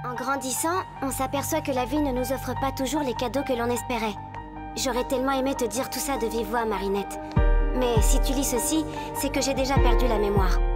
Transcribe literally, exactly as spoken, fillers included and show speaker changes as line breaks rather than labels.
En grandissant, on s'aperçoit que la vie ne nous offre pas toujours les cadeaux que l'on espérait. J'aurais tellement aimé te dire tout ça de vive voix, Marinette. Mais si tu lis ceci, c'est que j'ai déjà perdu la mémoire.